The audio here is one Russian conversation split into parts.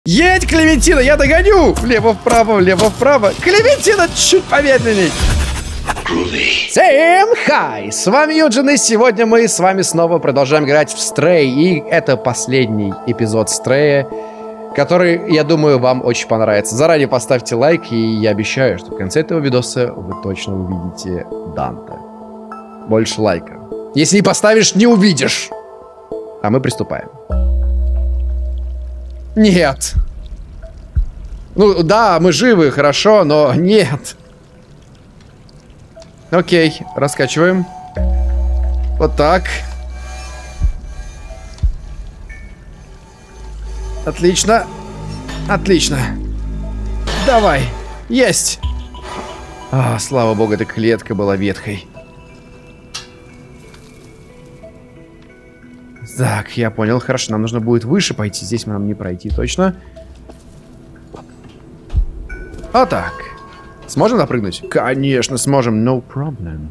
Едь, Клементина, я догоню! Влево-вправо, влево-вправо. Клементина, чуть помедленней. Всем хай! С вами Юджин, и сегодня мы с вами снова продолжаем играть в Stray. И это последний эпизод Stray, который, я думаю, вам очень понравится. Заранее поставьте лайк, и я обещаю, что в конце этого видоса вы точно увидите Данте. Больше лайка. Если не поставишь, не увидишь. А мы приступаем. Нет. Ну да, мы живы, хорошо, но нет. Окей, раскачиваем. Вот так. Отлично. Отлично. Давай. Есть. А, слава богу, эта клетка была ветхой. Так, я понял. Хорошо, нам нужно будет выше пойти. Здесь нам не пройти точно. А так. Сможем напрыгнуть? Конечно, сможем. No problem.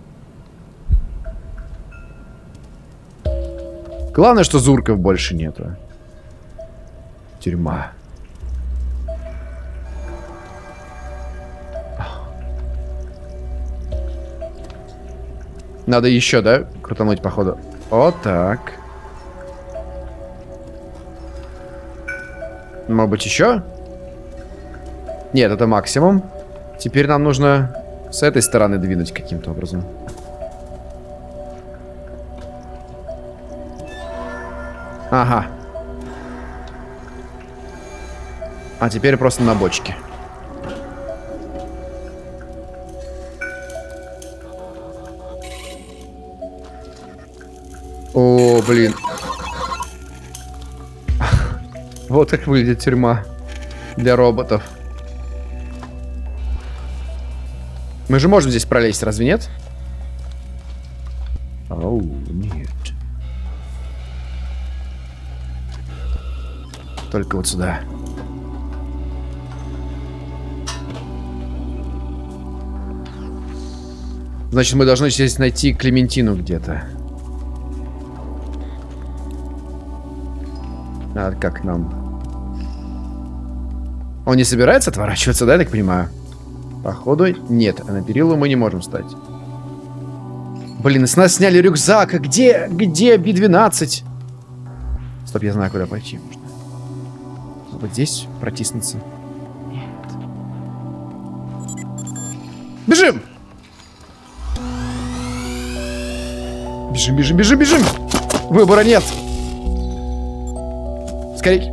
Главное, что зурков больше нету. Тюрьма. Надо еще, да? Крутануть, походу. Вот так. Может быть, еще? Нет, это максимум. Теперь нам нужно с этой стороны двинуть каким-то образом. Ага. А теперь просто на бочке. О, блин. Вот как выглядит тюрьма для роботов. Мы же можем здесь пролезть, разве нет? Оу, нет. Только вот сюда. Значит, мы должны здесь найти Клементину где-то. А как нам? Он не собирается отворачиваться, да, я так понимаю? Походу, нет. А на перилу мы не можем встать. Блин, с нас сняли рюкзак. А где Би-12? Стоп, я знаю, куда пойти можно. Вот здесь протиснуться. Нет. Бежим! Бежим, бежим, бежим, бежим! Выбора нет! Скорей!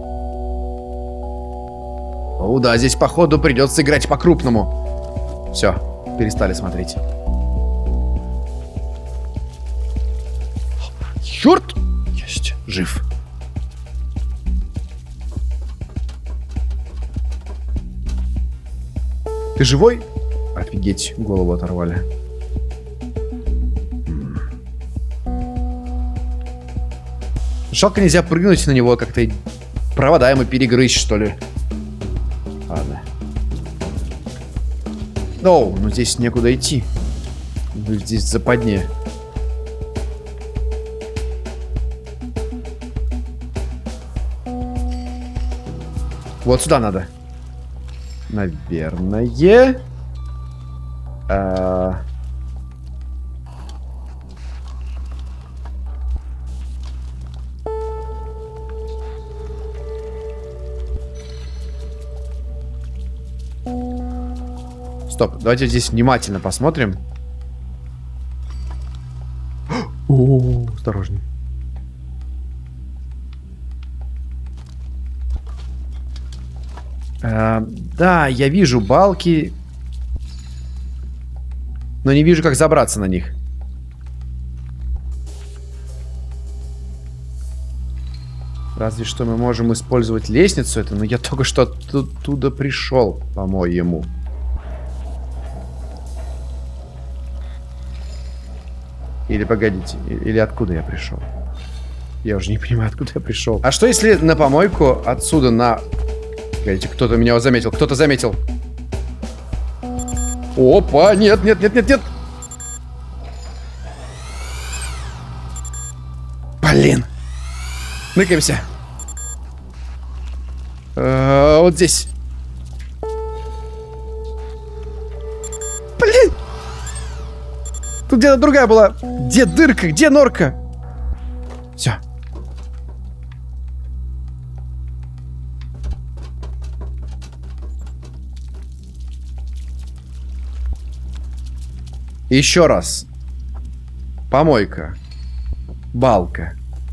О, да, здесь, походу, придется играть по-крупному. Все, перестали смотреть. Черт! Есть, жив. Ты живой? Офигеть, голову оторвали. Жалко, нельзя прыгнуть на него, как-то провода ему перегрызть, что ли. Ладно. Оу, ну здесь некуда идти. Здесь западня. Вот сюда надо. Наверное. Стоп, давайте здесь внимательно посмотрим. О, осторожней. Да, я вижу балки, но не вижу, как забраться на них. Разве что мы можем использовать лестницу эту, но я только что оттуда пришел, по-моему. Или погодите, или откуда я пришел? Я уже не понимаю, откуда я пришел. А что если на помойку отсюда на... Погодите, кто-то меня заметил, кто-то заметил. Опа, нет, нет, нет, нет, нет. Блин. Ныкаемся. Вот здесь. Блин! Тут где-то другая была. Где дырка? Где норка? Все. Еще раз. Помойка. Балка.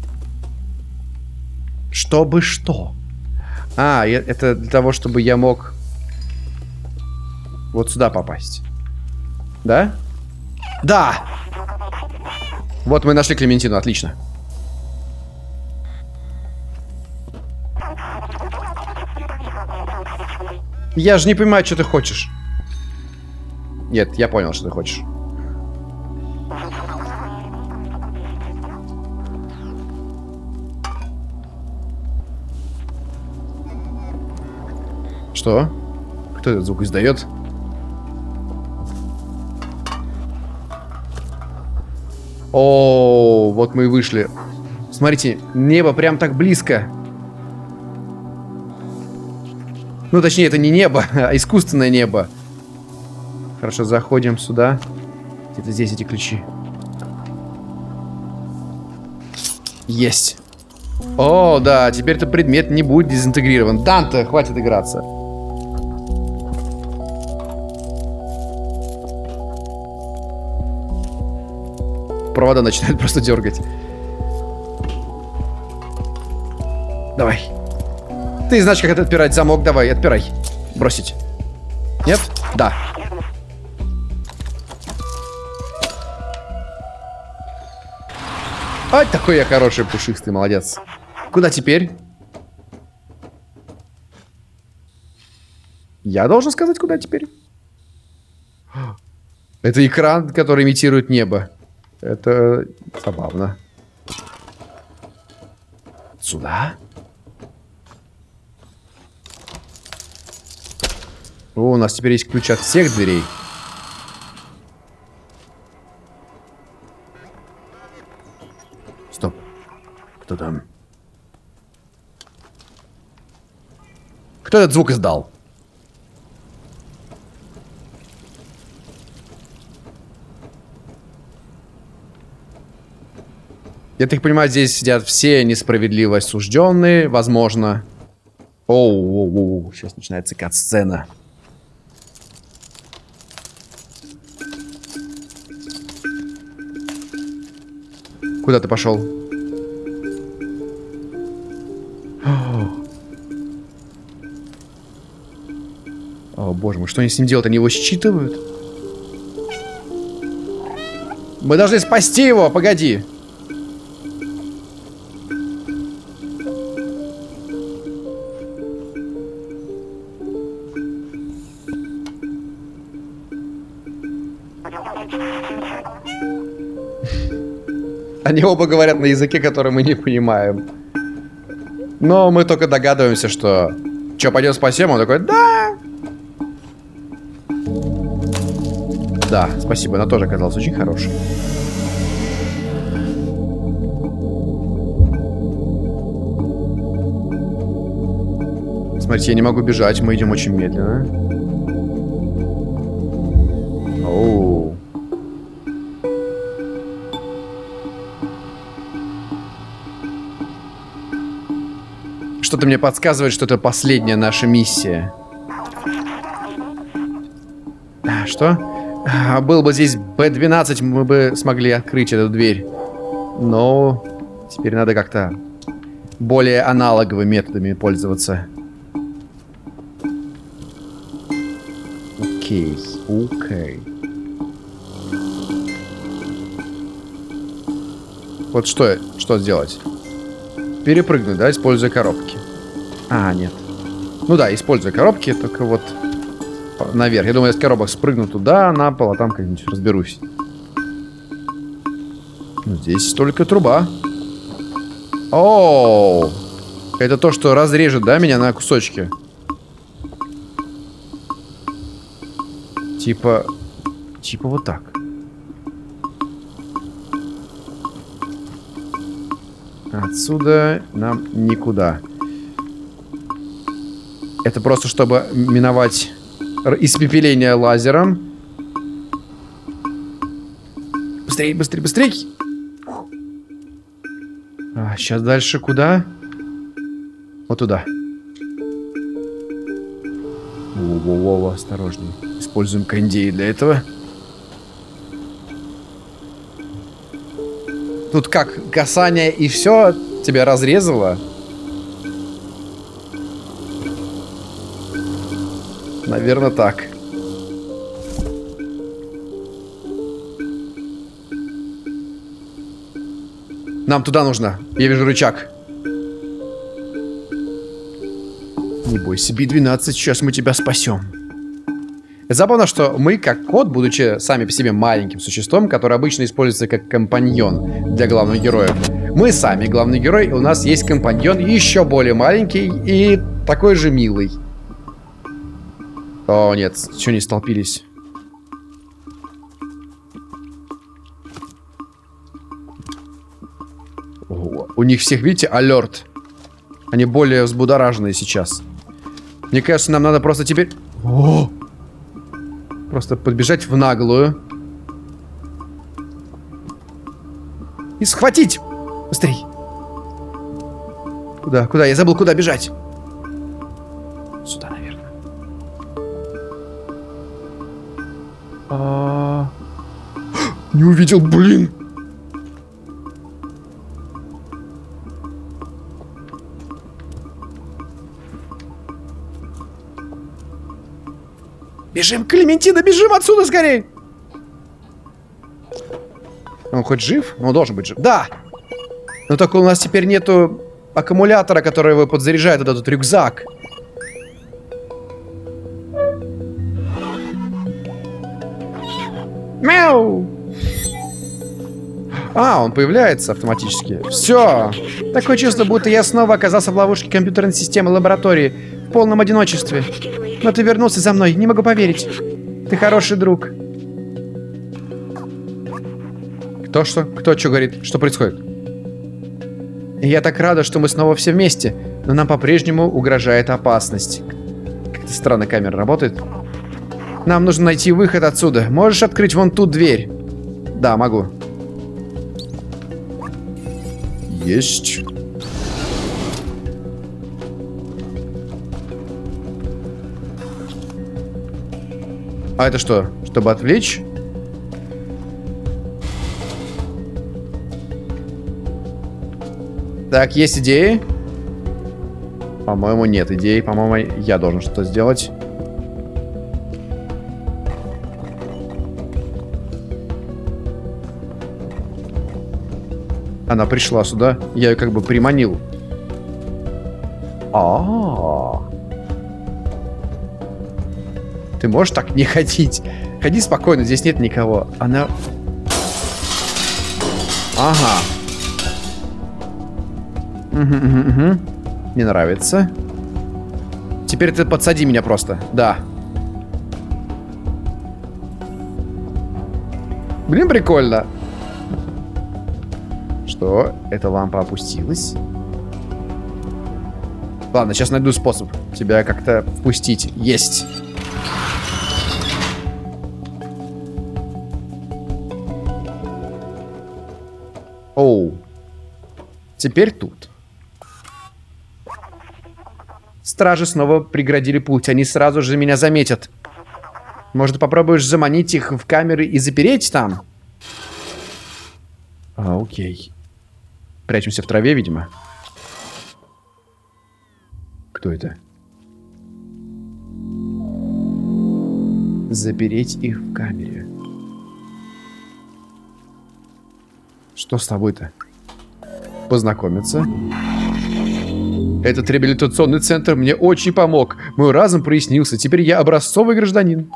Чтобы что? А, это для того, чтобы я мог вот сюда попасть. Да? Да! Вот мы нашли Клементину, отлично. Я же не понимаю, что ты хочешь. Нет, я понял, что ты хочешь. Что? Кто этот звук издает? О, вот мы и вышли. Смотрите, небо прям так близко. Ну, точнее, это не небо, а искусственное небо. Хорошо, заходим сюда. Где-то здесь эти ключи. Есть. О, да, теперь этот предмет не будет дезинтегрирован. Данте, хватит играться. Провода начинают просто дергать. Давай. Ты знаешь, как это отпирать замок. Давай, отпирай. Бросить. Нет? Да. Ай, такой я хороший, пушистый, молодец. Куда теперь? Я должен сказать, куда теперь? Это экран, который имитирует небо. Это забавно. Сюда? О, у нас теперь есть ключ от всех дверей. Стоп. Кто там? Кто этот звук издал? Я так понимаю, здесь сидят все несправедливо осужденные, возможно. Оу, сейчас начинается кат-сцена. Куда ты пошел? О, боже мой, что они с ним делают? Они его считывают? Мы должны спасти его, погоди. Они оба говорят на языке, который мы не понимаем. Но мы только догадываемся, что... Че, пойдем спасем? Он такой, да! Да, спасибо, она тоже оказалась очень хорошей. Смотрите, я не могу бежать, мы идем очень медленно. Оу. Что-то мне подсказывает, что это последняя наша миссия. Что? Был бы здесь Б-12, мы бы смогли открыть эту дверь. Но теперь надо как-то более аналоговыми методами пользоваться. Окей, окей. Вот что сделать? Перепрыгнуть, да, используя коробки. А, нет. Ну да, используя коробки, только вот наверх. Я думаю, я с коробок спрыгну туда, на пол, а там как-нибудь разберусь. Ну, здесь только труба. О, это то, что разрежет, да, меня на кусочки? Типа вот так. Отсюда нам никуда. Это просто чтобы миновать испепеление лазером. Быстрей, быстрей, быстрей. Сейчас дальше куда? Вот туда. Воу-воу-воу, осторожней. Используем кондеи для этого. Тут как, касание и все тебя разрезало? Наверное, так. Нам туда нужно. Я вижу рычаг. Не бойся, Би-12, сейчас мы тебя спасем. Это забавно, что мы, как кот, будучи сами по себе маленьким существом, который обычно используется как компаньон для главных героев, мы сами главный герой, и у нас есть компаньон еще более маленький и такой же милый. О, нет, что не столпились? О, у них всех, видите, алерт. Они более взбудораженные сейчас. Мне кажется, нам надо просто теперь... О! Просто подбежать в наглую. И схватить! Быстрей! Куда? Куда? Я забыл, куда бежать. Сюда, наверное. Не увидел, блин! Бежим, Клементина, бежим отсюда скорее! Он хоть жив? Он должен быть жив. Да! Но только у нас теперь нету аккумулятора, который его подзаряжает вот этот рюкзак. Мяу! Он появляется автоматически. Все. Такое чувство, будто я снова оказался в ловушке компьютерной системы лаборатории в полном одиночестве. Но ты вернулся за мной, не могу поверить. Ты хороший друг. Кто что? Кто что говорит? Что происходит? Я так рада, что мы снова все вместе, но нам по-прежнему угрожает опасность. Как-то странно камера работает. Нам нужно найти выход отсюда. Можешь открыть вон ту дверь? Да, могу. Есть. А это что? Чтобы отвлечь? Так, есть идеи? По-моему, нет идей. По-моему, я должен что-то сделать. Она пришла сюда. Я ее как бы приманил. Ты можешь так не ходить? Ходи спокойно, здесь нет никого. Она... Ага. Не нравится. Теперь ты подсади меня просто. Да. Блин, прикольно. Что? Эта лампа опустилась? Ладно, сейчас найду способ тебя как-то впустить. Есть. Оу. Теперь тут. Стражи снова преградили путь. Они сразу же меня заметят. Может, попробуешь заманить их в камеры и запереть там? Окей. Прячемся в траве, видимо. Кто это? Запереть их в камере. Что с тобой-то? Познакомиться. Этот реабилитационный центр мне очень помог. Мой разум прояснился. Теперь я образцовый гражданин.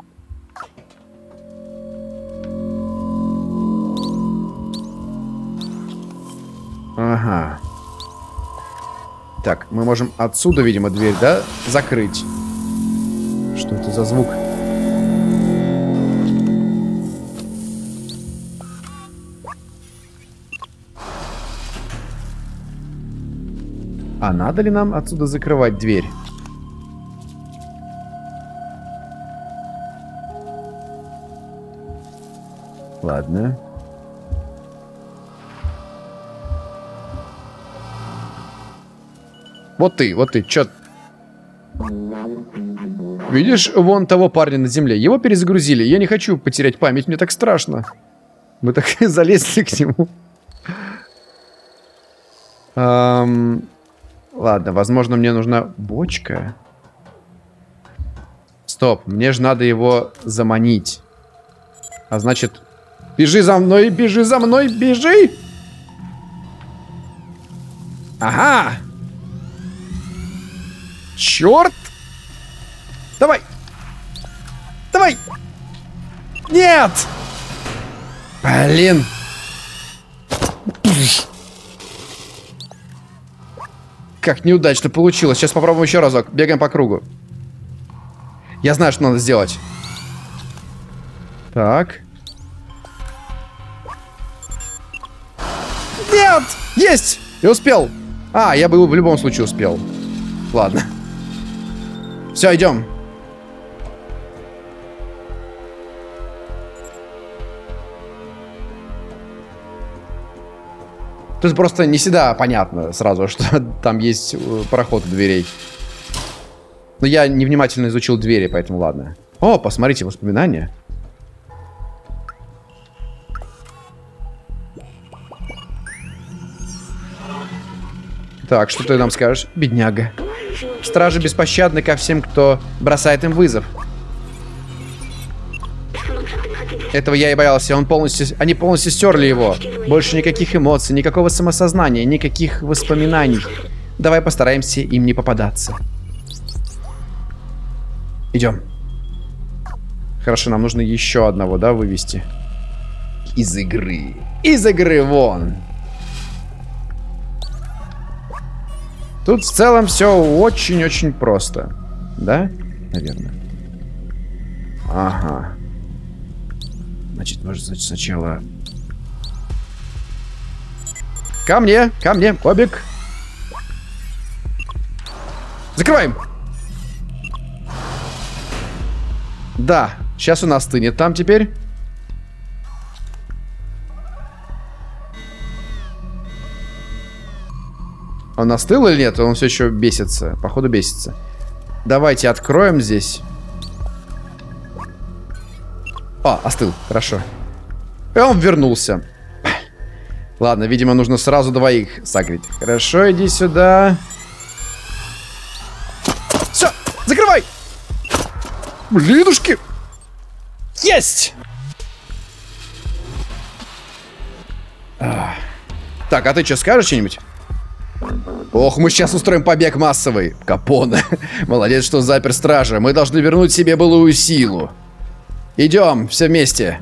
Ага. Так, мы можем отсюда, видимо, дверь, да, закрыть. Что это за звук? А надо ли нам отсюда закрывать дверь? Ладно. Вот ты, чё? Видишь вон того парня на земле? Его перезагрузили. Я не хочу потерять память, мне так страшно. Мы так залезли к нему. Ладно, возможно, мне нужна бочка. Стоп, мне же надо его заманить. А значит... Бежи за мной, бежи за мной, бежи! Ага! Черт! Давай! Давай! Нет! Блин! Как неудачно получилось. Сейчас попробуем еще разок. Бегаем по кругу. Я знаю, что надо сделать. Так. Нет! Есть! Я успел. А, я бы в любом случае успел. Ладно. Все, идем. Тут просто не всегда понятно сразу, что там есть проход у дверей. Но я невнимательно изучил двери, поэтому ладно. О, посмотрите, воспоминания. Так, что ты нам скажешь? Бедняга. Стражи беспощадны ко всем, кто бросает им вызов. Этого я и боялся. Они полностью стерли его. Больше никаких эмоций, никакого самосознания, никаких воспоминаний. Давай постараемся им не попадаться. Идем. Хорошо, нам нужно еще одного, да, вывести. Из игры. Из игры вон. Тут в целом все очень-очень просто. Да? Наверное. Ага. Значит, может сначала... Ко мне, Бобик. Закрываем. Да, сейчас он остынет там теперь. Он остыл или нет? Он все еще бесится. Походу бесится. Давайте откроем здесь. О, остыл. Хорошо. И он вернулся. Ладно, видимо, нужно сразу двоих согреть. Хорошо, иди сюда. Все, закрывай! Блинушки! Есть! Так, а ты что, скажешь что-нибудь? Ох, мы сейчас устроим побег массовый. Капоне. Молодец, что запер стража. Мы должны вернуть себе былую силу. Идем, все вместе.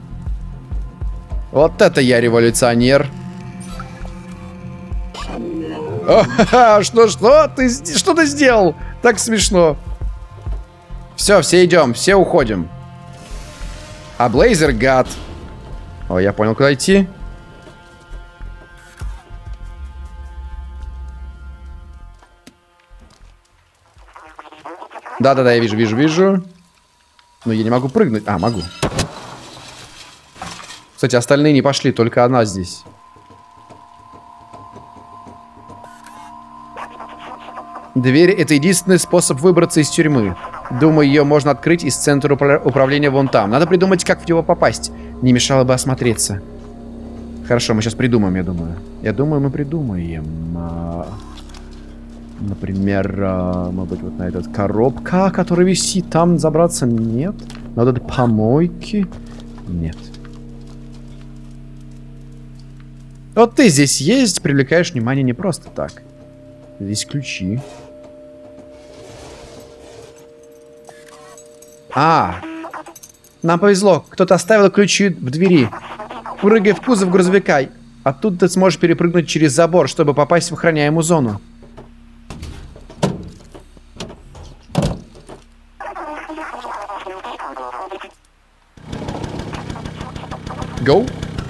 Вот это я революционер. О, что ты сделал? Так смешно. Все идем, все уходим. А Блейзер гад. О, я понял, куда идти. Да-да-да, я вижу. Но я не могу прыгнуть. А, могу. Кстати, остальные не пошли, только она здесь. Дверь — это единственный способ выбраться из тюрьмы. Думаю, ее можно открыть из центра управления вон там. Надо придумать, как в него попасть. Не мешало бы осмотреться. Хорошо, мы сейчас придумаем, я думаю. Я думаю, мы придумаем. Например, может быть, вот на этот коробка, которая висит. Там забраться нет. На вот этой помойки нет. Вот ты здесь есть, привлекаешь внимание не просто так. Здесь ключи. Нам повезло. Кто-то оставил ключи в двери. Прыгай в кузов грузовика. Оттуда ты сможешь перепрыгнуть через забор, чтобы попасть в охраняемую зону. Go.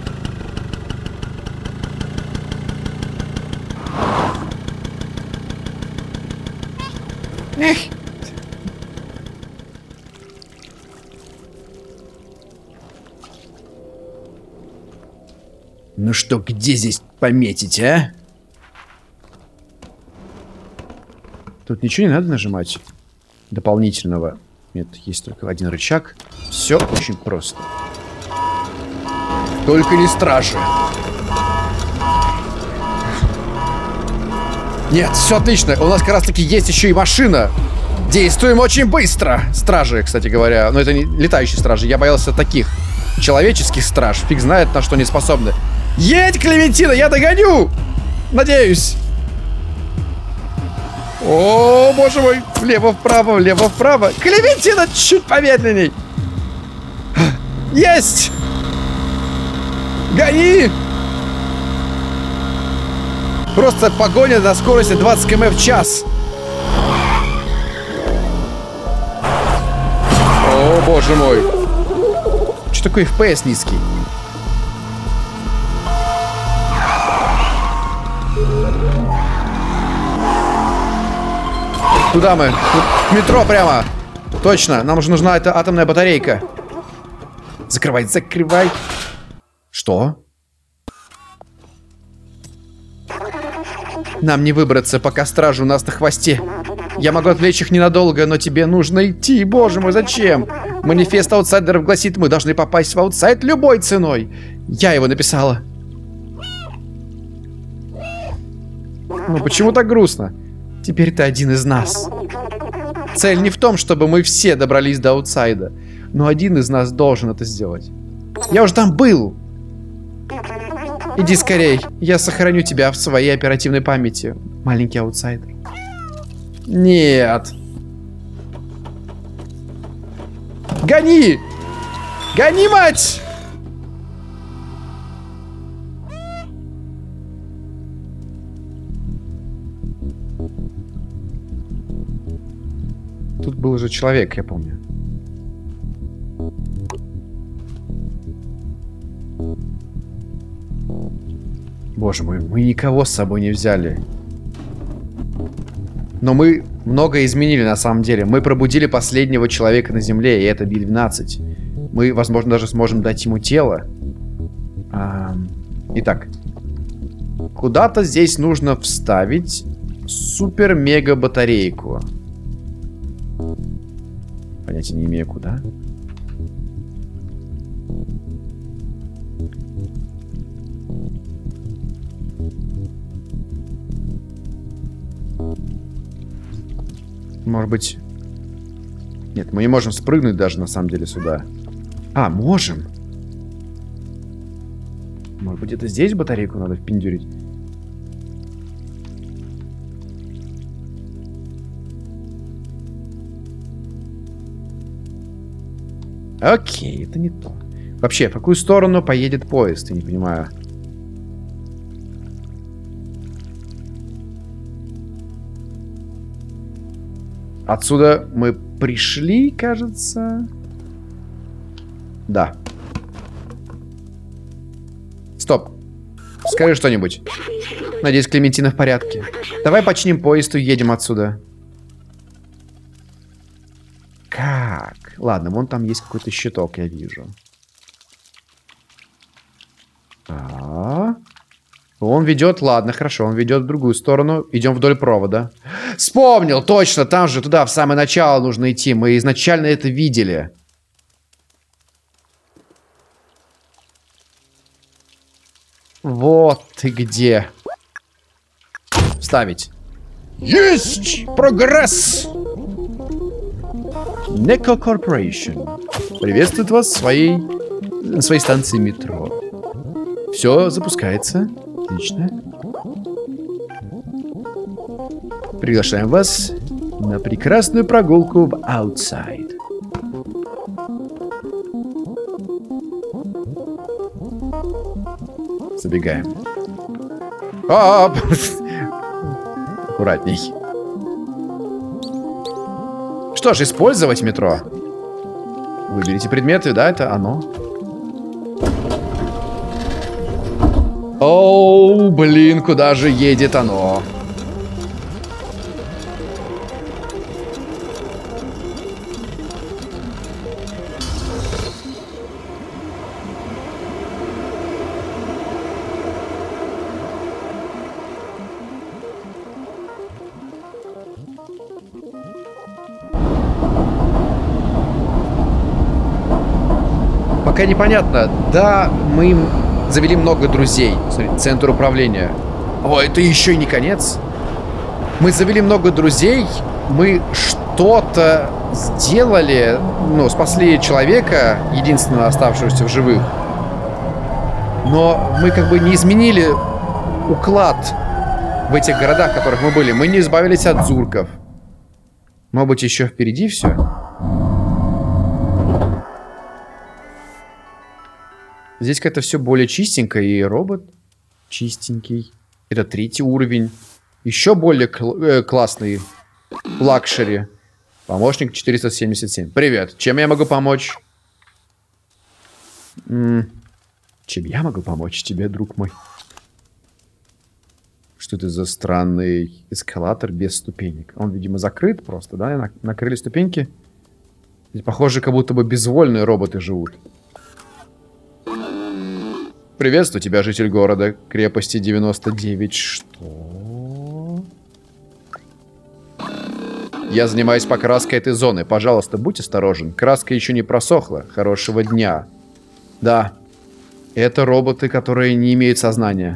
Эх. Ну что, где здесь пометить, а? Тут ничего не надо нажимать дополнительного. Нет, есть только один рычаг. Все очень просто. Только не стражи. Нет, все отлично. У нас как раз таки есть еще и машина. Действуем очень быстро. Стражи, кстати говоря. Но это не летающие стражи. Я боялся таких человеческих страж. Фиг знает, на что они способны. Едь, Клементина, я догоню! Надеюсь. О, боже мой. Влево-вправо, влево-вправо. Клементина, чуть помедленней. Есть! Гони! Просто погоня на скорости 20 км в час. О, боже мой. Что такое FPS низкий? Туда мы. В метро прямо. Точно. Нам уже нужна эта атомная батарейка. Закрывай, закрывай. Что? Нам не выбраться, пока стражи у нас на хвосте. Я могу отвлечь их ненадолго, но тебе нужно идти. Боже мой, зачем? Манифест аутсайдеров гласит, мы должны попасть в аутсайд любой ценой. Я его написала. Ну почему так грустно? Теперь ты один из нас. Цель не в том, чтобы мы все добрались до аутсайда, но один из нас должен это сделать. Я уже там был. Иди скорей, я сохраню тебя в своей оперативной памяти, маленький аутсайдер. Нет. Гони! Гони, мать! Тут был уже человек, я помню. Боже мой, мы никого с собой не взяли. Но мы многое изменили на самом деле. Мы пробудили последнего человека на Земле, и это Би-12. Мы, возможно, даже сможем дать ему тело. Итак. Куда-то здесь нужно вставить супер-мега-батарейку. Понятия не имею, куда. Может быть... Нет, мы не можем спрыгнуть даже, на самом деле, сюда. А, можем. Может быть, это здесь батарейку надо впендюрить? Окей, это не то. Вообще, в какую сторону поедет поезд? Я не понимаю. Отсюда мы пришли, кажется. Да. Стоп. Скажи что-нибудь. Надеюсь, Клементина в порядке. Давай починим поезд и едем отсюда. Как? Ладно, вон там есть какой-то щиток, я вижу. Он ведет, ладно, хорошо, он ведет в другую сторону. Идем вдоль провода. Вспомнил, точно, там же, туда, в самое начало нужно идти. Мы изначально это видели. Вот ты где. Вставить. Есть! Прогресс! Неко Corporation приветствует вас на своей станции метро. Все запускается. Отлично. Приглашаем вас на прекрасную прогулку в Outside. Забегаем. Оп! Аккуратней. Что ж, использовать метро. Выберите предметы, да, это оно. Оу, блин, куда же едет оно? пока непонятно. Да, мы им завели много друзей. Смотри, центр управления. О, это еще и не конец. Мы завели много друзей. Мы что-то сделали. Ну, спасли человека, единственного оставшегося в живых. Но мы как бы не изменили уклад в этих городах, в которых мы были. Мы не избавились от зурков. Может быть, еще впереди все? Здесь как-то все более чистенько. И робот чистенький. Это 3-й уровень. Еще более классный лакшери. Помощник 477. Привет. Чем я могу помочь? Чем я могу помочь тебе, друг мой? Что это за странный эскалатор без ступенек? Он, видимо, закрыт просто, да? Накрыли ступеньки. Здесь, похоже, как будто бы безвольные роботы живут. Приветствую тебя, житель города. Крепости 99. Что? Я занимаюсь покраской этой зоны. Пожалуйста, будь осторожен. Краска еще не просохла. Хорошего дня. Да. Это роботы, которые не имеют сознания.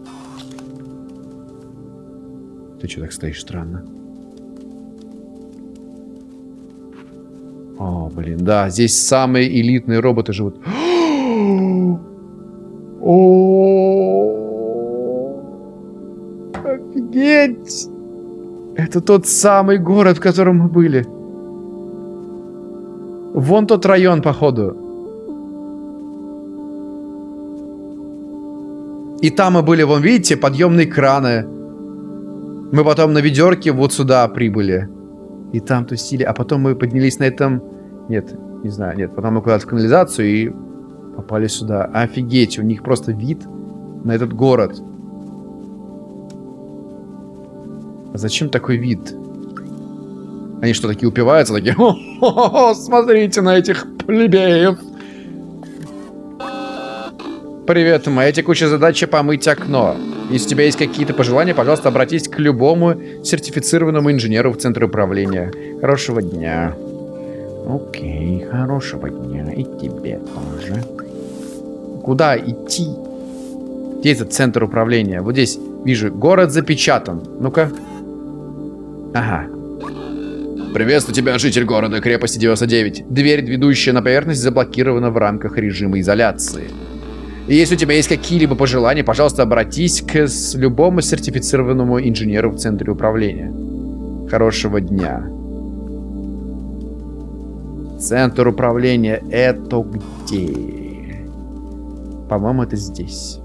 Ты что так стоишь странно? О, блин, да. Здесь самые элитные роботы живут. Офигеть! Это тот самый город, в котором мы были. Вон тот район, походу. И там мы были, вон, видите, подъемные краны. Мы потом на ведерке вот сюда прибыли. И там тусили. А потом мы поднялись на этом... Нет, не знаю, нет. Потом мы куда-то в канализацию и попали сюда. Офигеть, у них просто вид на этот город. А зачем такой вид? Они что, такие упиваются? Такие, о-хо-хо, смотрите на этих плебеев. Привет, моя текущая задача помыть окно. Если у тебя есть какие-то пожелания, пожалуйста, обратись к любому сертифицированному инженеру в центре управления. Хорошего дня. Окей, хорошего дня. И тебе тоже. Куда идти? Где этот центр управления? Вот здесь вижу, город запечатан. Ну-ка. Ага. Приветствую тебя, житель города, крепости 99. Дверь, ведущая на поверхность, заблокирована в рамках режима изоляции. И если у тебя есть какие-либо пожелания, пожалуйста, обратись к любому сертифицированному инженеру в центре управления. Хорошего дня. Центр управления это где? По-моему, это здесь.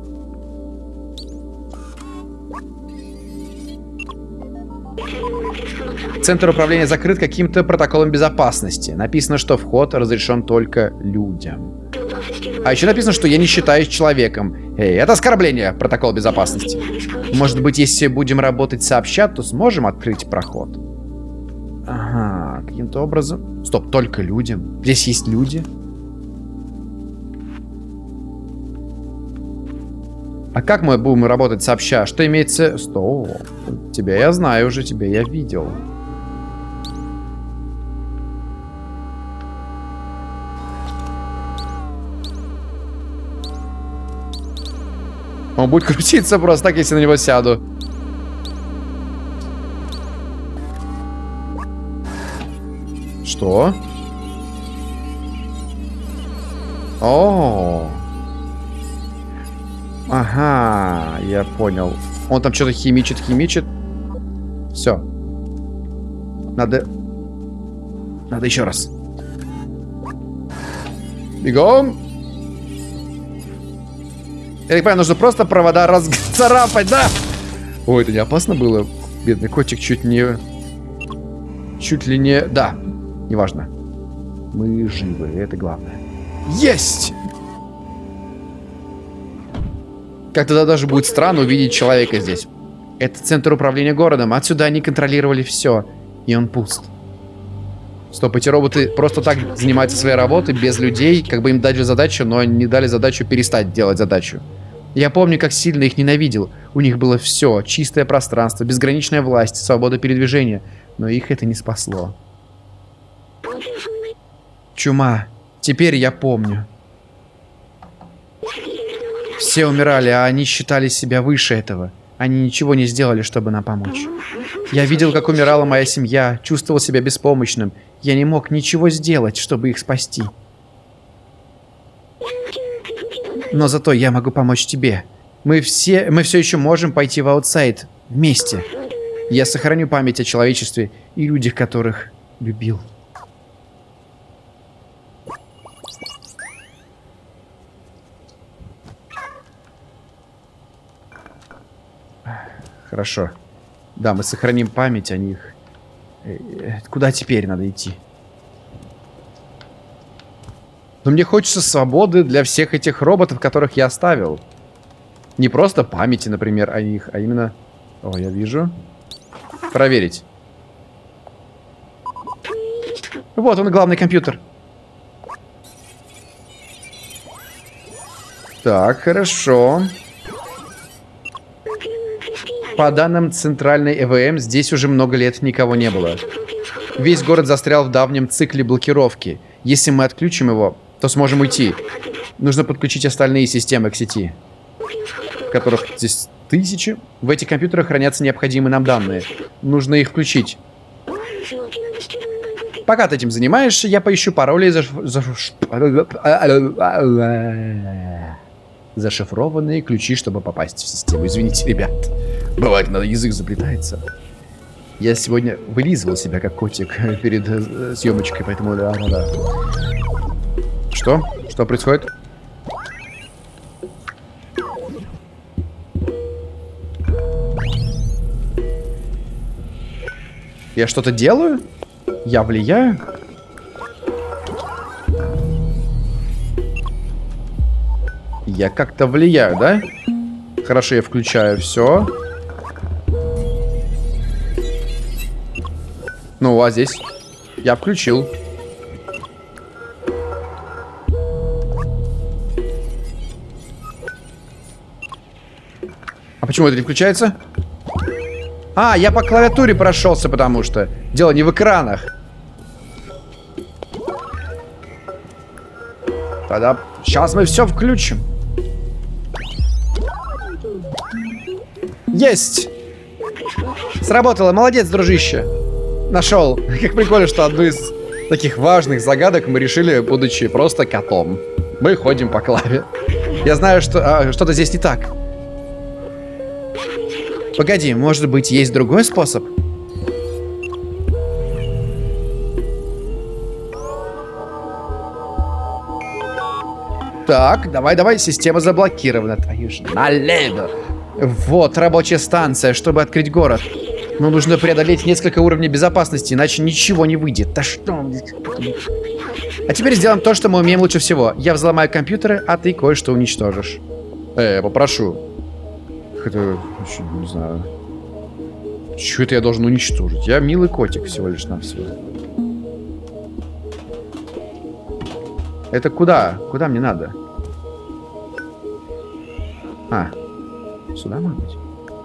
Центр управления закрыт каким-то протоколом безопасности. Написано, что вход разрешен только людям. А еще написано, что я не считаюсь человеком. Эй, это оскорбление, протокол безопасности. Может быть, если будем работать сообща, то сможем открыть проход. Ага, каким-то образом. Стоп, только людям. Здесь есть люди. А как мы будем работать сообща? Что имеется... Стоп. Тебя я знаю уже, тебя я видел. Он будет крутиться просто так, если на него сяду. Что? О, ага, я понял. Он там что-то химичит. Все. Надо еще раз. Бегом. Я так понимаю, нужно просто провода разцарапать, да? Ой, это не опасно было? Бедный котик чуть ли не... Да, неважно. Мы живы, это главное. Есть! Как-то даже будет странно увидеть человека здесь. Это центр управления городом. Отсюда они контролировали все. И он пуст. Стоп, эти роботы просто так занимаются своей работой, без людей. Как бы им дали задачу, но не дали задачу перестать делать задачу. Я помню, как сильно их ненавидел. У них было все. Чистое пространство, безграничная власть, свобода передвижения. Но их это не спасло. Чума. Теперь я помню. Все умирали, а они считали себя выше этого. Они ничего не сделали, чтобы нам помочь. Я видел, как умирала моя семья, чувствовал себя беспомощным. Я не мог ничего сделать, чтобы их спасти. Но зато я могу помочь тебе. Мы все еще можем пойти в аутсайд вместе. Я сохраню память о человечестве и людях, которых любил. Хорошо. Да, мы сохраним память о них. Куда теперь надо идти? Но мне хочется свободы для всех этих роботов, которых я оставил. Не просто памяти, например, о них, а именно... О, я вижу. Проверить. Вот он, главный компьютер. Так, хорошо. По данным центральной ЭВМ, здесь уже много лет никого не было. Весь город застрял в давнем цикле блокировки. Если мы отключим его, то сможем уйти. Нужно подключить остальные системы к сети, которых здесь тысячи. В этих компьютерах хранятся необходимые нам данные. Нужно их включить. Пока ты этим занимаешься, я поищу пароли зашифрованные ключи, чтобы попасть в систему. Извините, ребят. Бывает, надо язык заплетается. Я сегодня вылизывал себя как котик перед съемочкой, поэтому да. Что? Что происходит? Я что-то делаю? Я влияю? Я как-то влияю, да? Хорошо, я включаю все. Ну, а здесь? Я включил. А почему это не включается? А, я по клавиатуре прошелся, потому что дело не в экранах. Тогда сейчас мы все включим. Есть! Сработало, молодец, дружище. Нашел. Как прикольно, что одну из таких важных загадок мы решили, будучи просто котом. Мы ходим по клаве. Я знаю, что что-то здесь не так. Погоди, может быть, есть другой способ? Так, давай, система заблокирована. Твою ж налево. Вот, рабочая станция, чтобы открыть город. Но нужно преодолеть несколько уровней безопасности, иначе ничего не выйдет. Да что? А теперь сделаем то, что мы умеем лучше всего. Я взломаю компьютеры, а ты кое-что уничтожишь. Попрошу. Это, не знаю. Чё это я должен уничтожить? Я милый котик всего лишь навсего. Это куда? Куда мне надо? А, сюда, может быть?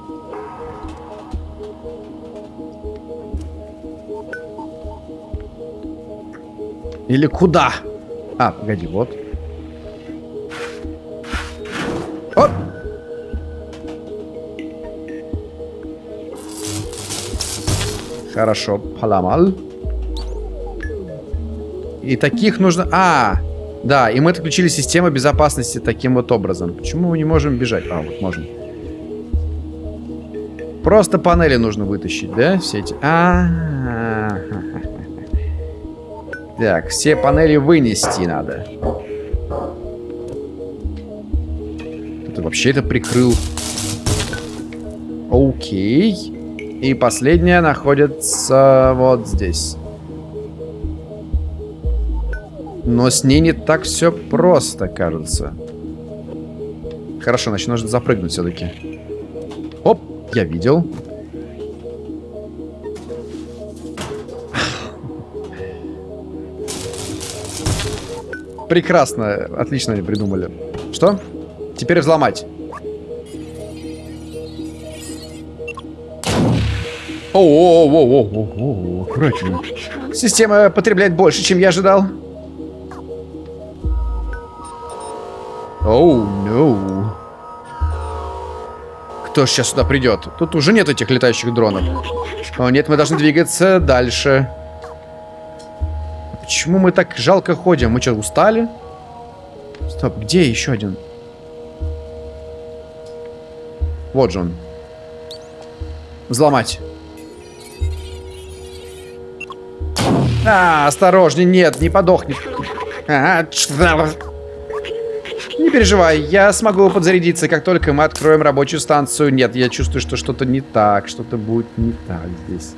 Или куда? А, погоди, вот. Оп! Хорошо, поломал. И таких нужно... Да, и мы отключили систему безопасности таким вот образом. Почему мы не можем бежать? А, вот можем. Просто панели нужно вытащить, да? Все эти... Так, все панели вынести надо. Ты вообще это прикрыл. Окей. И последняя находится вот здесь. Но с ней не так все просто, кажется. Хорошо, значит, нужно запрыгнуть все-таки. Оп, я видел. Прекрасно, отлично они придумали. Что? Теперь взломать. О, аккуратнее. Система потребляет больше, чем я ожидал. Оу, no. Кто сейчас сюда придет? Тут уже нет этих летающих дронов. О, нет, мы должны двигаться дальше. Почему мы так жалко ходим? Мы что, устали? Стоп, где еще один? Вот же он. Взломать. Осторожней, нет, не подохнет. Не переживай, я смогу подзарядиться, как только мы откроем рабочую станцию. Нет, я чувствую, что что-то не так, что-то будет не так здесь.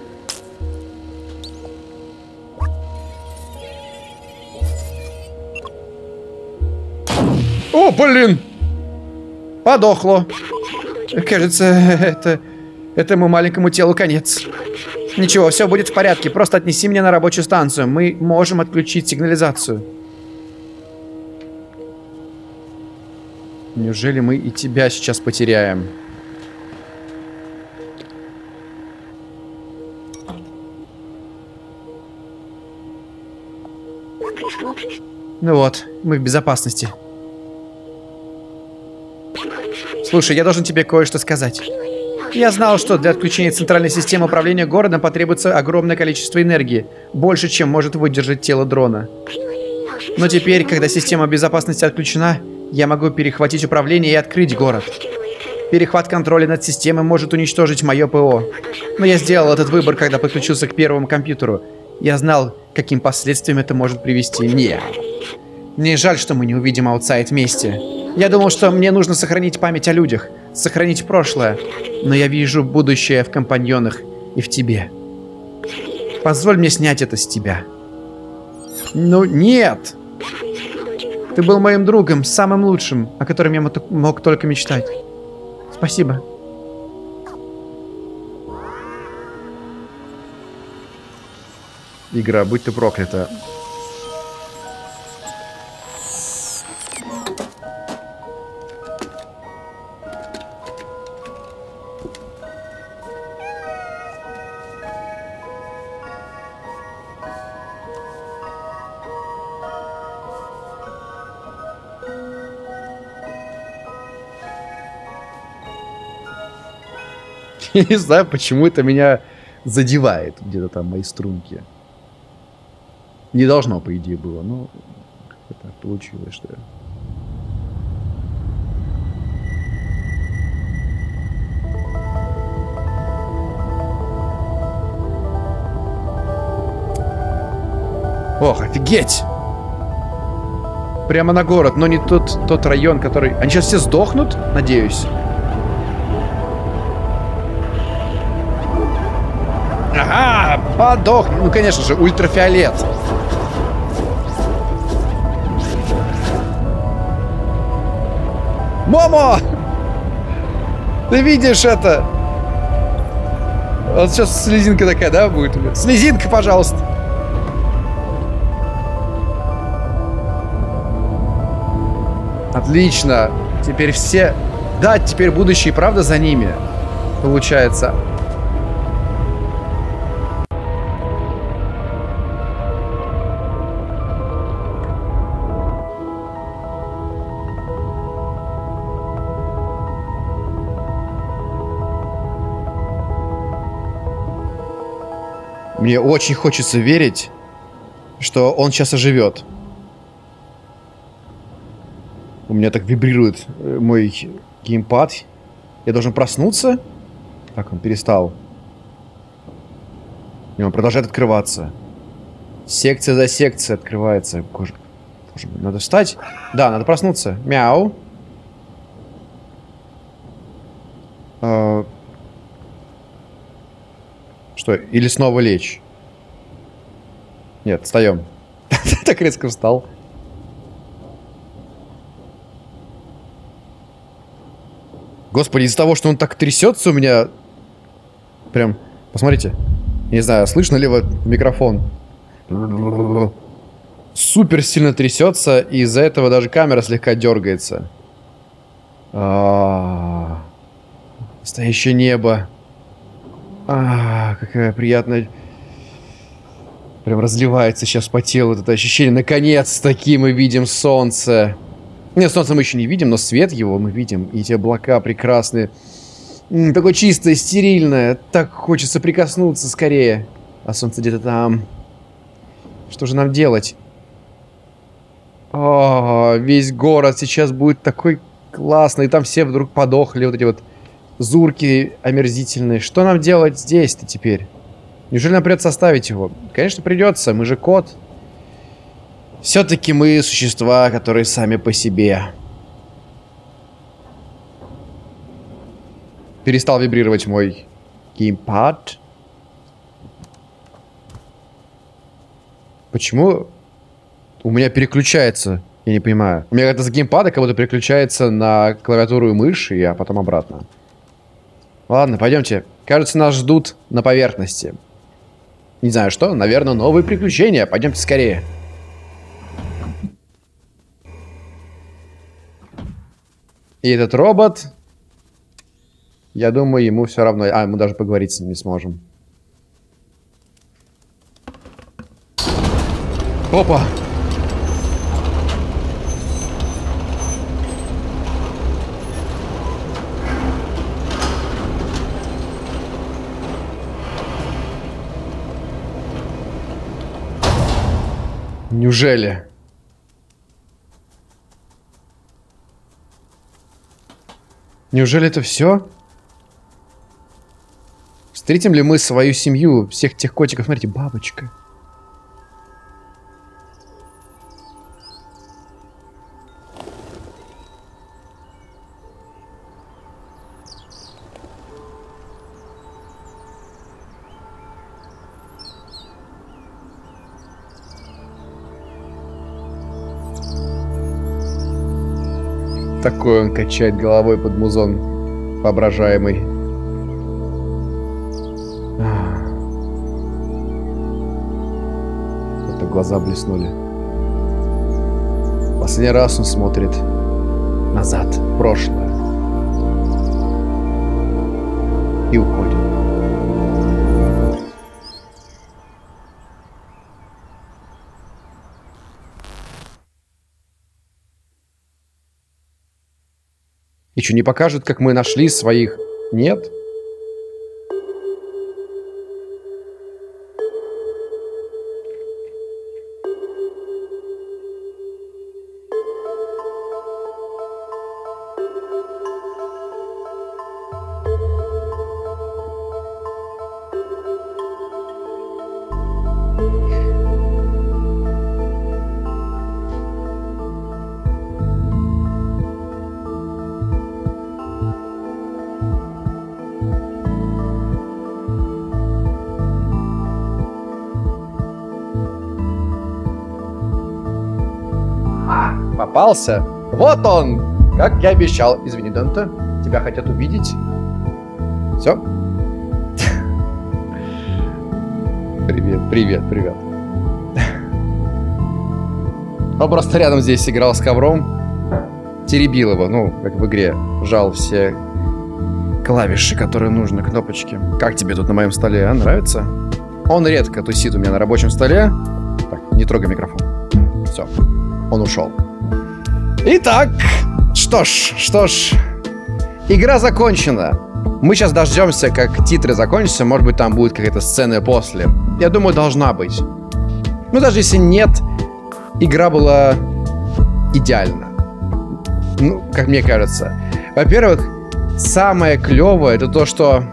О, блин! Подохло. Кажется, этому маленькому телу конец. Ничего, все будет в порядке. Просто отнеси меня на рабочую станцию. Мы можем отключить сигнализацию. Неужели мы и тебя сейчас потеряем? Ну вот, мы в безопасности. Слушай, я должен тебе кое-что сказать. Я знал, что для отключения центральной системы управления городом потребуется огромное количество энергии. Больше, чем может выдержать тело дрона. Но теперь, когда система безопасности отключена, я могу перехватить управление и открыть город. Перехват контроля над системой может уничтожить мое ПО. Но я сделал этот выбор, когда подключился к первому компьютеру. Я знал, каким последствиям это может привести. Нет. Мне жаль, что мы не увидим аутсайд вместе. Я думал, что мне нужно сохранить память о людях, сохранить прошлое. Но я вижу будущее в компаньонах и в тебе. Позволь мне снять это с тебя. Ну, нет! Ты был моим другом, самым лучшим, о котором я мог только мечтать. Спасибо. Игра, будь ты проклята. Я не знаю, почему это меня задевает где-то там мои струнки. Не должно, по идее, было, но это получилось, что... Ох, офигеть! Прямо на город, но не тот район, который... Они сейчас все сдохнут, надеюсь? Ага, подох. Ну, конечно же, ультрафиолет. Момо! Ты видишь это? Вот сейчас слезинка такая, да, будет? Слезинка, пожалуйста. Отлично. Теперь все... Да, теперь будущее, правда, за ними. Получается. Мне очень хочется верить, что он сейчас оживет. У меня так вибрирует мой геймпад. Я должен проснуться? Так, он перестал. И он продолжает открываться. Секция за секцией открывается. Боже мой, надо встать? Да, надо проснуться. Мяу. Что, или снова лечь? Нет, встаем. Так резко встал. Господи, из-за того, что он так трясется у меня... Прям, посмотрите. Не знаю, слышно ли вот микрофон. Супер сильно трясется, и из-за этого даже камера слегка дергается. Настоящее небо. Какая приятная... Прям разливается сейчас по телу это ощущение. Наконец-таки мы видим солнце. Нет, солнце мы еще не видим, но свет его мы видим. И эти облака прекрасные. Такое чистое, стерильное. Так хочется прикоснуться скорее. А солнце где-то там. Что же нам делать? О, весь город сейчас будет такой классный. И там все вдруг подохли. Вот эти вот зурки омерзительные. Что нам делать здесь-то теперь? Неужели нам придется оставить его? Конечно, придется. Мы же кот. Все-таки мы существа, которые сами по себе. Перестал вибрировать мой геймпад. Почему у меня переключается? Я не понимаю. У меня это с геймпада как будто переключается на клавиатуру и мышь, а потом обратно. Ладно, пойдемте. Кажется, нас ждут на поверхности. Не знаю что, наверное, новые приключения. Пойдемте скорее. И этот робот... Я думаю, ему все равно... А, мы даже поговорить с ним не сможем. Опа! Неужели? Неужели это все? Встретим ли мы свою семью, всех тех котиков? Смотрите, бабочка. Такой он качает головой под музон воображаемый. Как-то глаза блеснули. Последний раз он смотрит назад, в прошлое. И уходит. И что, не покажут, как мы нашли своих? Нет? Попался. Вот он! Как я обещал. Извини, Данте. Тебя хотят увидеть. Все. Привет, привет, привет. Он просто рядом здесь играл с ковром. Теребил его, ну, как в игре. Жал все клавиши, которые нужны, кнопочки. Как тебе тут на моем столе, а? Нравится? Он редко тусит у меня на рабочем столе. Так, не трогай микрофон. Все, он ушел. Итак, что ж, игра закончена. Мы сейчас дождемся, как титры закончатся. Может быть, там будет какая-то сцена после. Я думаю, должна быть. Ну, даже если нет, игра была идеальна. Ну, как мне кажется. Во-первых, самое клевое это то, что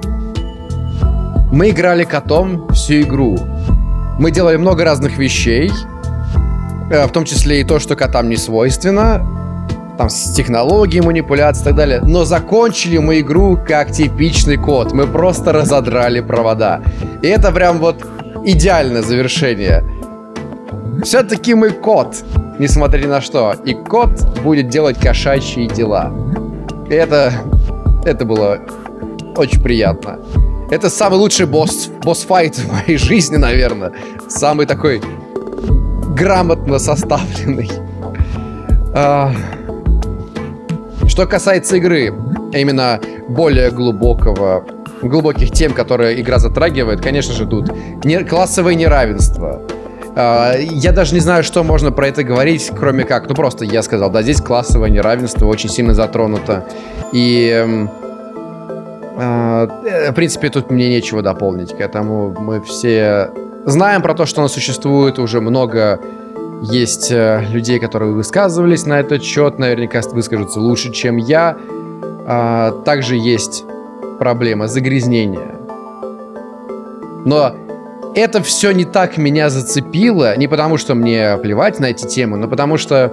мы играли котом всю игру. Мы делали много разных вещей. В том числе и то, что котам не свойственно. Там с технологией, манипуляцией и так далее. Но закончили мы игру как типичный кот. Мы просто разодрали провода. И это прям вот идеальное завершение. Все-таки мы кот, несмотря ни на что. И кот будет делать кошачьи дела. И это было очень приятно. Это самый лучший босс-файт в моей жизни, наверное. Самый такой... грамотно составленный. Что касается игры, именно более глубоких тем, которые игра затрагивает, конечно же, тут классовое неравенство. Я даже не знаю, что можно про это говорить, кроме как, ну просто я сказал, да, здесь классовое неравенство очень сильно затронуто. И В принципе, тут мне нечего дополнить к этому. Мы все знаем про то, что оно существует. Уже много есть людей, которые высказывались на этот счет. Наверняка выскажутся лучше, чем я. Также есть проблема загрязнения. Но это все не так меня зацепило. Не потому, что мне плевать на эти темы, но потому что...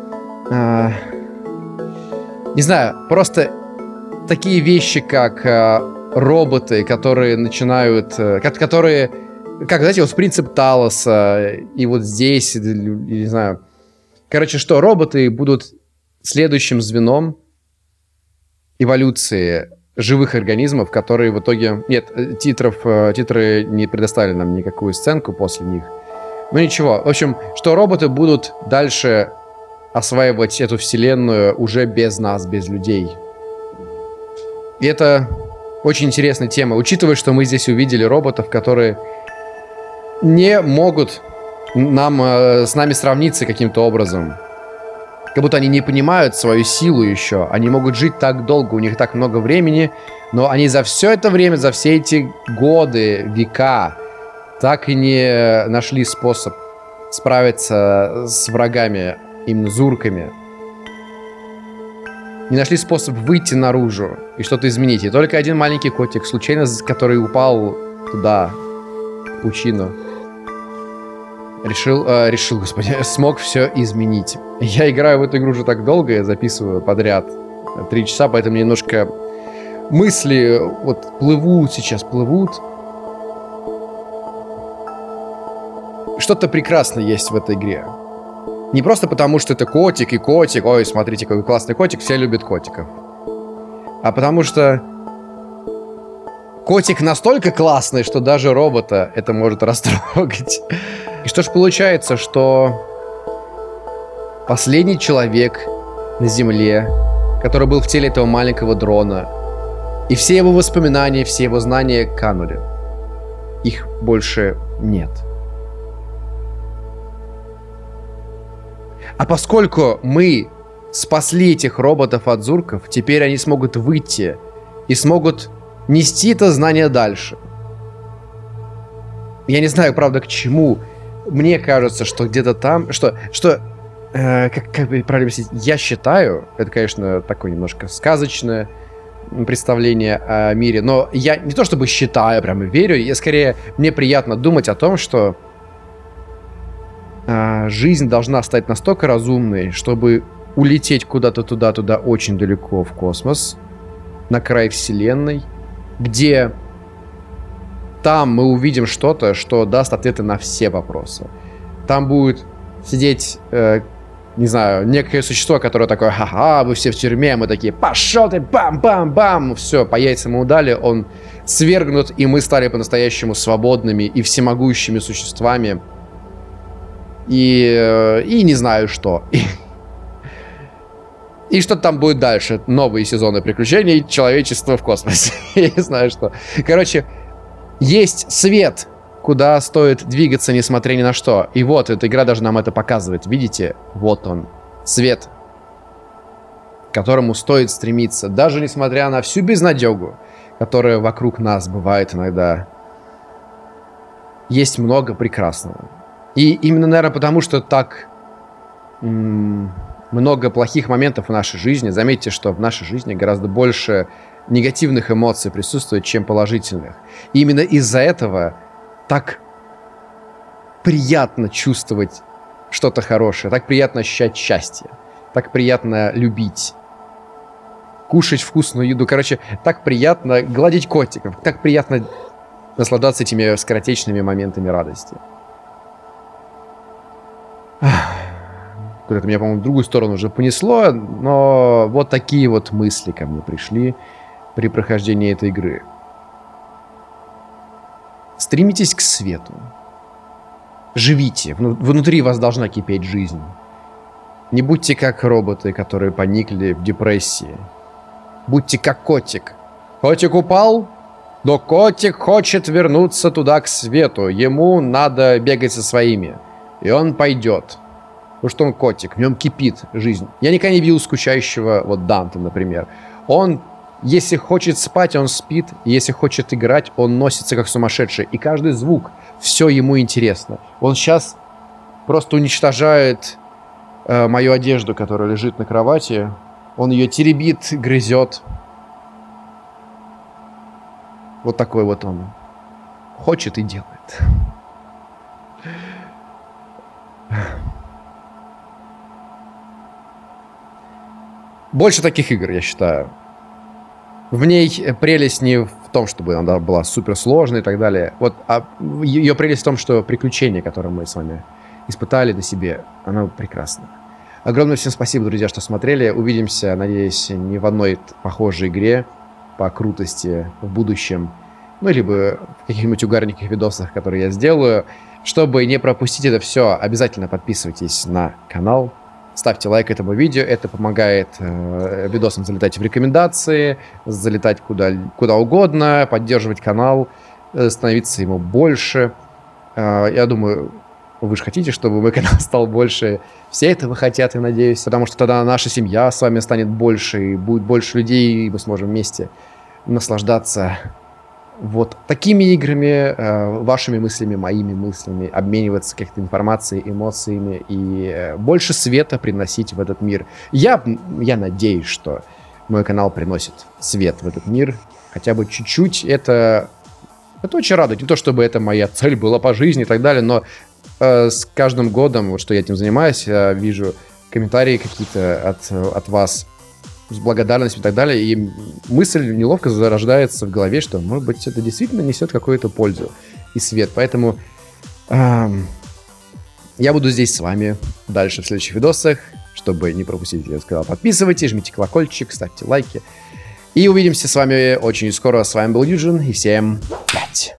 не знаю, просто такие вещи, как роботы, которые начинают... которые... Как, знаете, вот принцип Талоса, и вот здесь, не знаю... Короче, что роботы будут следующим звеном эволюции живых организмов, которые в итоге... Нет, титры не предоставили нам никакую сценку после них. Ну ничего, в общем, что роботы будут дальше осваивать эту вселенную уже без нас, без людей. И это очень интересная тема, учитывая, что мы здесь увидели роботов, которые не могут с нами сравниться каким-то образом. Как будто они не понимают свою силу еще. Они могут жить так долго, у них так много времени, но они за все это время, за все эти годы, века, так и не нашли способ справиться с врагами, именно зурками. Не нашли способ выйти наружу и что-то изменить. И только один маленький котик, случайно, который упал туда, в пучину, решил, господи, смог все изменить. Я играю в эту игру уже так долго, я записываю подряд 3 часа, поэтому немножко мысли вот плывут сейчас, плывут. Что-то прекрасное есть в этой игре. Не просто потому, что это котик и котик, ой, смотрите, какой классный котик, все любят котиков. А потому что котик настолько классный, что даже робота это может растрогать. И что ж получается, что последний человек на Земле, который был в теле этого маленького дрона, и все его воспоминания, все его знания канули. Их больше нет. А поскольку мы спасли этих роботов от зурков, теперь они смогут выйти и смогут нести это знание дальше. Я не знаю, правда, к чему. Мне кажется, что где-то там... Как бы правильно объяснить? Я считаю, это, конечно, такое немножко сказочное представление о мире, но я не то чтобы считаю, прям верю, я скорее... Мне приятно думать о том, что жизнь должна стать настолько разумной, чтобы улететь куда-то туда очень далеко в космос, на край Вселенной, где там мы увидим что-то, что даст ответы на все вопросы. Там будет сидеть, не знаю, некое существо, которое такое: ха-ха, вы все в тюрьме, мы такие: пошел ты, бам-бам-бам, все, по яйцам ему удали, он свергнут, и мы стали по-настоящему свободными и всемогущими существами. И не знаю что. И что там будет дальше? Новые сезоны приключений человечества в космосе. Я не знаю что. Короче, есть свет, куда стоит двигаться, несмотря ни на что. И вот, эта игра даже нам это показывает. Видите? Вот он. Свет, к которому стоит стремиться. Даже несмотря на всю безнадегу, которая вокруг нас бывает иногда. Есть много прекрасного. И именно, наверное, потому что так много плохих моментов в нашей жизни. Заметьте, что в нашей жизни гораздо больше негативных эмоций присутствует, чем положительных. И именно из-за этого так приятно чувствовать что-то хорошее, так приятно ощущать счастье, так приятно любить, кушать вкусную еду. Короче, так приятно гладить котиков, так приятно наслаждаться этими скоротечными моментами радости. Куда-то меня, по-моему, в другую сторону уже понесло, но вот такие вот мысли ко мне пришли при прохождении этой игры. Стремитесь к свету. Живите. Внутри вас должна кипеть жизнь. Не будьте как роботы, которые поникли в депрессии. Будьте как котик. Котик упал, но котик хочет вернуться туда, к свету. Ему надо бегать со своими. И он пойдет. Потому что он котик, в нем кипит жизнь. Я никогда не видел скучающего, вот Данте, например. Он Если хочет спать, он спит. Если хочет играть, он носится как сумасшедший. И каждый звук, все ему интересно. Он сейчас просто уничтожает мою одежду, которая лежит на кровати. Он ее теребит, грызет. Вот такой вот он. Хочет и делает. Больше таких игр, я считаю. В ней прелесть не в том, чтобы она была суперсложной и так далее. Вот, а ее прелесть в том, что приключение, которое мы с вами испытали на себе, оно прекрасно. Огромное всем спасибо, друзья, что смотрели. Увидимся, надеюсь, не в одной похожей игре по крутости в будущем. Ну, либо в каких-нибудь угарненьких видосах, которые я сделаю. Чтобы не пропустить это все, обязательно подписывайтесь на канал. Ставьте лайк этому видео, это помогает видосам залетать в рекомендации, залетать куда угодно, поддерживать канал, становиться ему больше. Я думаю, вы же хотите, чтобы мой канал стал больше. Все этого хотят, я надеюсь, потому что тогда наша семья с вами станет больше, и будет больше людей, и мы сможем вместе наслаждаться вот такими играми, вашими мыслями, моими мыслями, обмениваться какой-то информацией, эмоциями и больше света приносить в этот мир. Я надеюсь, что мой канал приносит свет в этот мир, хотя бы чуть-чуть. Это очень радует. Не то, чтобы это моя цель была по жизни и так далее, но с каждым годом, вот что я этим занимаюсь, я вижу комментарии какие-то от вас, с благодарностью и так далее, и мысль неловко зарождается в голове, что, может быть, это действительно несет какую-то пользу и свет. Поэтому я буду здесь с вами дальше в следующих видосах. Чтобы не пропустить, я сказал, подписывайтесь, жмите колокольчик, ставьте лайки. И увидимся с вами очень скоро. С вами был Юджин, и всем 5.